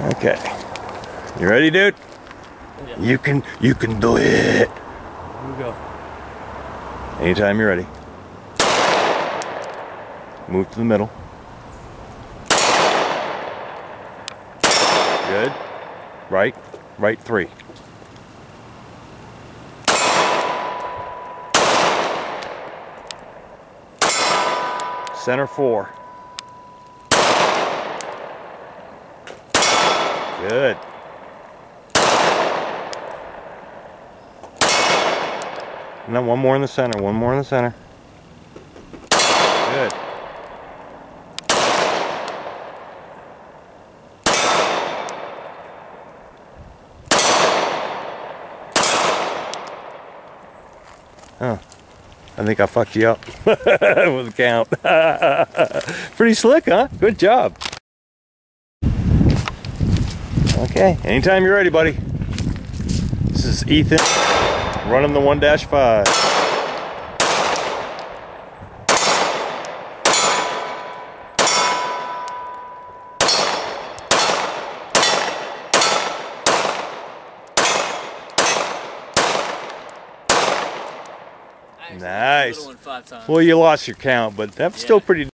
Okay. You ready, dude? Yeah. You can do it. Here we go. Anytime you're ready. Move to the middle. Good. Right. Right 3. Center 4. Good. And then one more in the center. One more in the center. Good. Huh. I think I fucked you up with the count. Pretty slick, huh? Good job. Okay, anytime you're ready, buddy. This is Ethan running the 1-5. Nice. Little one 5 times. Well, you lost your count, but that's still pretty